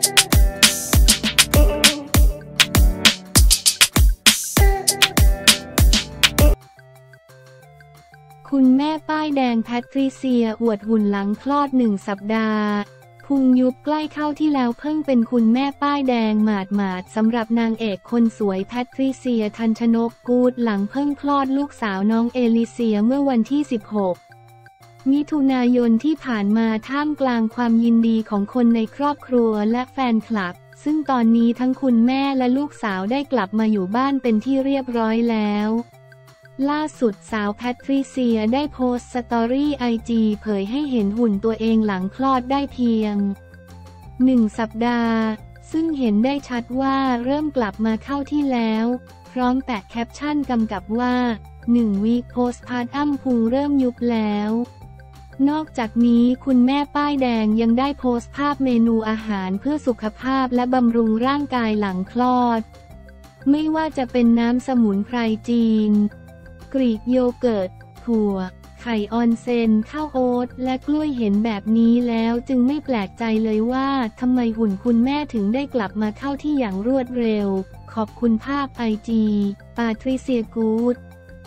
คุณแม่ป้ายแดงแพทริเซียอวดหุ่นหลังคลอด1 สัปดาห์พุงยุบใกล้เข้าที่แล้วเพิ่งเป็นคุณแม่ป้ายแดงหมาดสำหรับนางเอกคนสวยแพทริเซียทันชนกกูดหลังเพิ่งคลอดลูกสาวน้องเอลิเซียเมื่อวันที่ 16 มิถุนายนที่ผ่านมาท่ามกลางความยินดีของคนในครอบครัวและแฟนคลับซึ่งตอนนี้ทั้งคุณแม่และลูกสาวได้กลับมาอยู่บ้านเป็นที่เรียบร้อยแล้วล่าสุดสาวแพทริเซียได้โพสต์สตอรี่IGเผยให้เห็นหุ่นตัวเองหลังคลอดได้เพียง1 สัปดาห์ซึ่งเห็นได้ชัดว่าเริ่มกลับมาเข้าที่แล้วพร้อมแปะแคปชั่นกำกับว่า1 วีคโพสต์พาร์ทพุงเริ่มยุบแล้วนอกจากนี้คุณแม่ป้ายแดงยังได้โพสต์ภาพเมนูอาหารเพื่อสุขภาพและบำรุงร่างกายหลังคลอดไม่ว่าจะเป็นน้ำสมุนไพรจีนกรีกโยเกิร์ตถั่วไข่ออนเซนข้าวโอ๊ตและกล้วยเห็นแบบนี้แล้วจึงไม่แปลกใจเลยว่าทำไมหุ่นคุณแม่ถึงได้กลับมาเข้าที่อย่างรวดเร็วขอบคุณภาพIGปาทริเซียกูด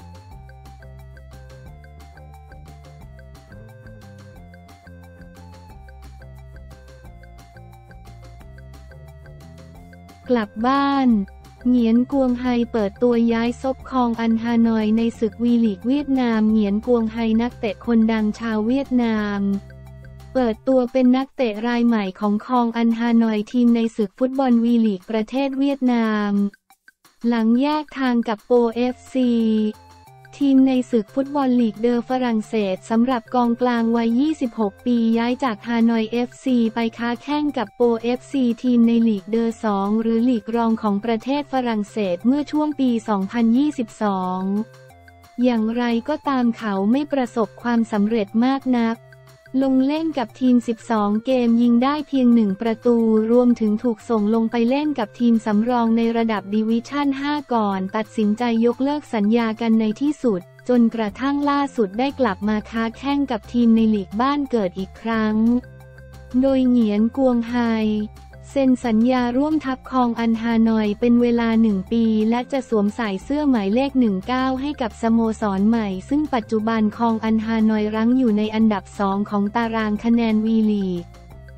กลับบ้านเหงียนกวงไฮเปิดตัวย้ายซบคองอันฮานอยในศึกวีลีกเวียดนามเหงียนกวงไฮนักเตะคนดังชาวเวียดนามเปิดตัวเป็นนักเตะรายใหม่ของคองอันฮานอยทีมในศึกฟุตบอลวีลีกประเทศเวียดนามหลังแยกทางกับโปเอฟซีทีมในศึกฟุตบอลลีกเดอฝรั่งเศสสำหรับกองกลางวัย 26 ปีย้ายจากฮานอย FC ไปค้าแข่งกับโป FC ทีมในลีกเดอ2หรือลีกรองของประเทศฝรั่งเศสเมื่อช่วงปี 2022 อย่างไรก็ตามเขาไม่ประสบความสำเร็จมากนักลงเล่นกับทีม12เกมยิงได้เพียง1ประตูรวมถึงถูกส่งลงไปเล่นกับทีมสำรองในระดับดิวิชั่น5ก่อนตัดสินใจยกเลิกสัญญากันในที่สุดจนกระทั่งล่าสุดได้กลับมาค้าแข่งกับทีมในลีกบ้านเกิดอีกครั้งโดยเหงียนกวงไฮเซ็นสัญญาร่วมทัพคองอันฮานอยเป็นเวลา1 ปีและจะสวมใส่เสื้อหมายเลข19ให้กับสโมสรใหม่ซึ่งปัจจุบันคองอันฮานอยรั้งอยู่ในอันดับ2ของตารางคะแนนวีลีก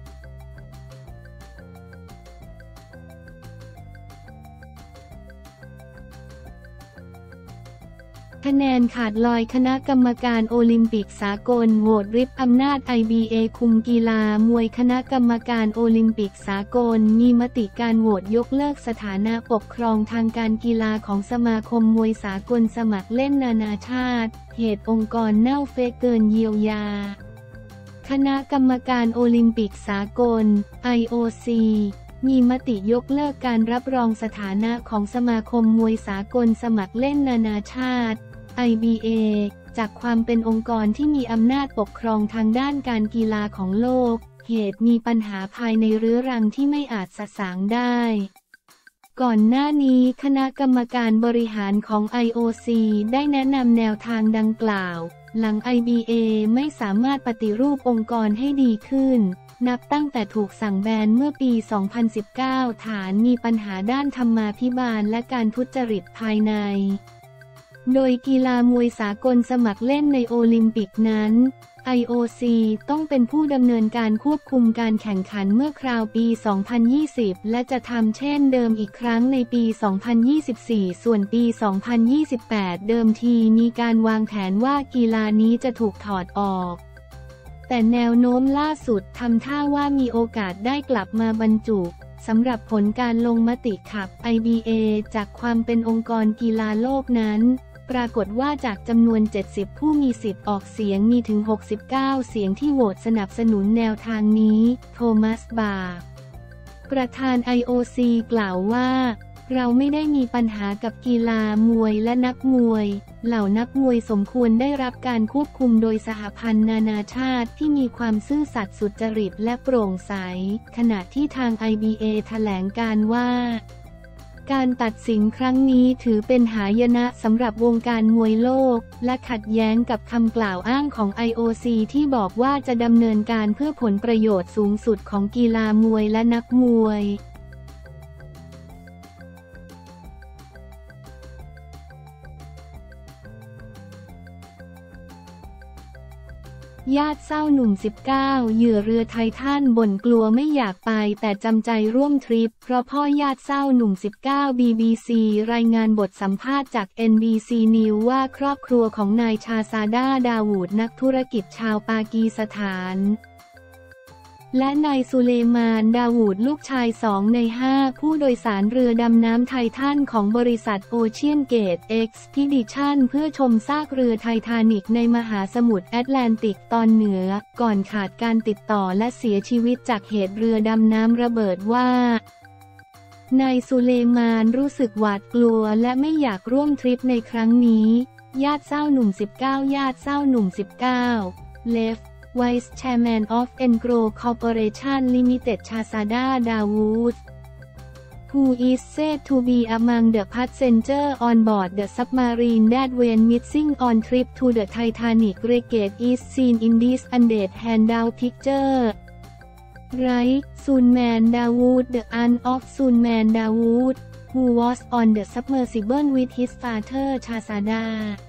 คะแนนขาดลอยคณะกรรมการโอลิมปิกสากลโหวตริบอำนาจ IBA คุมกีฬามวยคณะกรรมการโอลิมปิกสากลมีมติการโหวตยกเลิกสถานะปกครองทางการกีฬาของสมาคมมวยสากลสมัครเล่นนานาชาติเหตุองค์กรเน่าเฟะเกินเยียวยาคณะกรรมการโอลิมปิกสากล IOC มีมติยกเลิกการรับรองสถานะของสมาคมมวยสากลสมัครเล่นนานาชาติIBA จากความเป็นองค์กรที่มีอำนาจปกครองทางด้านการกีฬาของโลกเหตุมีปัญหาภายในเรื้อรังที่ไม่อาจสะสางได้ก่อนหน้านี้คณะกรรมการบริหารของ IOC ได้แนะนำแนวทางดังกล่าวหลัง IBA ไม่สามารถปฏิรูปองค์กรให้ดีขึ้นนับตั้งแต่ถูกสั่งแบนเมื่อปี 2019 ฐานมีปัญหาด้านธรรมาภิบาลและการทุจริตภายในโดยกีฬามวยสากลสมัครเล่นในโอลิมปิกนั้น IOC ต้องเป็นผู้ดำเนินการควบคุมการแข่งขันเมื่อคราวปี 2020 และจะทำเช่นเดิมอีกครั้งในปี 2024 ส่วนปี 2028 เดิมทีมีการวางแผนว่ากีฬานี้จะถูกถอดออกแต่แนวโน้มล่าสุดทำท่าว่ามีโอกาสได้กลับมาบรรจุสำหรับผลการลงมติขับ IBA จากความเป็นองค์กรกีฬาโลกนั้นปรากฏว่าจากจำนวน 70 ผู้มีสิทธิ์ออกเสียงมีถึง 69 เสียงที่โหวตสนับสนุนแนวทางนี้โทมัส บาร์ประธาน IOC กล่าวว่าเราไม่ได้มีปัญหากับกีฬามวยและนักมวยเหล่านักมวยสมควรได้รับการควบคุมโดยสหพันธ์นานาชาติที่มีความซื่อสัตย์สุจริตและโปร่งใสขณะที่ทาง IBA แถลงการว่าการตัดสินครั้งนี้ถือเป็นหายนะสำหรับวงการมวยโลกและขัดแย้งกับคำกล่าวอ้างของ IOC ที่บอกว่าจะดำเนินการเพื่อผลประโยชน์สูงสุดของกีฬามวยและนักมวยญาติเศร้าหนุ่ม19เหยื่อเรือไททันบ่นกลัวไม่อยากไปแต่จำใจร่วมทริปเพราะพ่อญาติเศร้าหนุ่ม19 BBC รายงานบทสัมภาษณ์จาก NBC News ว่าครอบครัวของนายชาซาดาดาวูดนักธุรกิจชาวปากีสถานและนายสุเลมานดาวูดลูกชาย2 ใน 5ผู้โดยสารเรือดำน้ำไททันของบริษัทโอเชียนเกตเอ็กซ์พีดิชั่นเพื่อชมซากเรือไททานิกในมหาสมุทรแอตแลนติกตอนเหนือก่อนขาดการติดต่อและเสียชีวิตจากเหตุเรือดำน้ำระเบิดว่านายสุเลมานรู้สึกหวาดกลัวและไม่อยากร่วมทริปในครั้งนี้ญาติเศร้าหนุ่ม19ญาติเศร้าหนุ่ม19 Left Vice Chairman of Engro Corporation Limited Shahzada Dawood who is said to be among the passengers on board the submarine that went missing on trip to the Titanic wreckage is seen in this undated handout picture. Right, Sulman Dawood, the aunt of Sulman Dawood, who was on the submersible with his father Shahzada.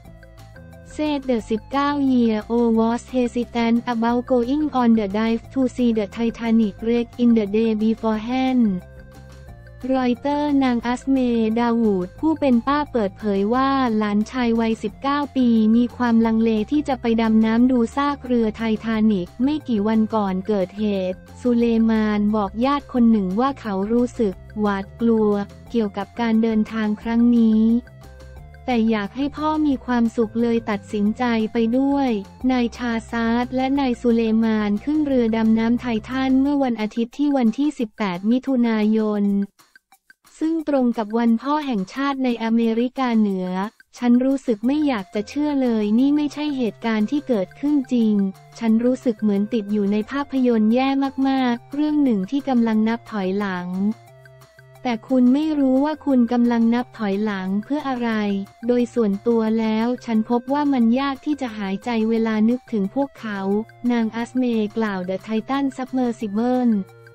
Said the 19-year-old was hesitant about going on the dive to see the Titanic wreck in the day beforehand. รอยเตอร์นางอัสเมย์ดาวูดผู้เป็นป้าเปิดเผยว่าหลานชายวัย19 ปีมีความลังเลที่จะไปดำน้ำดูซากเรือไททานิกไม่กี่วันก่อนเกิดเหตุสุเลมานบอกญาติคนหนึ่งว่าเขารู้สึกหวาดกลัวเกี่ยวกับการเดินทางครั้งนี้แต่อยากให้พ่อมีความสุขเลยตัดสินใจไปด้วยนายชาซาดและนายสุเลมานขึ้นเรือดำน้ำไททันเมื่อวันอาทิตย์ที่วันที่18 มิถุนายนซึ่งตรงกับวันพ่อแห่งชาติในอเมริกาเหนือฉันรู้สึกไม่อยากจะเชื่อเลยนี่ไม่ใช่เหตุการณ์ที่เกิดขึ้นจริงฉันรู้สึกเหมือนติดอยู่ในภาพยนตร์แย่มากๆเรื่องหนึ่งที่กำลังนับถอยหลังแต่คุณไม่รู้ว่าคุณกำลังนับถอยหลังเพื่ออะไรโดยส่วนตัวแล้วฉันพบว่ามันยากที่จะหายใจเวลานึกถึงพวกเขานางอัสเมย์กล่าว The Titan Submersible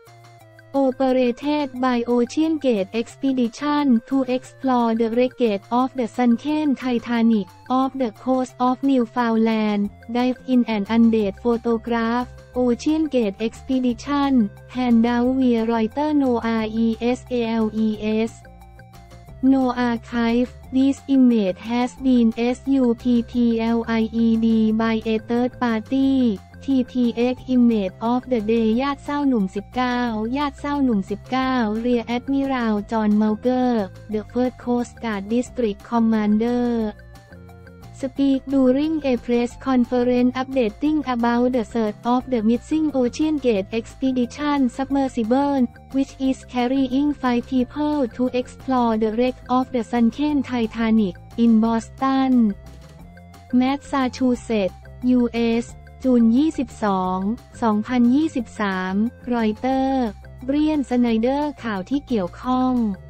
Operated by Ocean Gate Expedition to explore the wreckage of the sunken Titanic off the coast of Newfoundland dive in an undated photograph Ocean Gate Expedition handout via Reuters NOAASALES No archive This image has been supplied by a third party TPX Image of the Day ญาติเศร้าหนุ่ม19ญาติเศร้าหนุ่ม19เรียแอดมิรัลจอห์นเมาเกอร์ The First Coast Guard District Commander Speak during a press conference updating about the search of the missing Ocean Gate Expedition submersible, which is carrying 5 people to explore the wreck of the sunken Titanic in Boston, Massachusetts, U.S. จูน 22, 2023 รอยเตอร์ เบรียน สไนเดอร์ข่าวที่เกี่ยวข้อง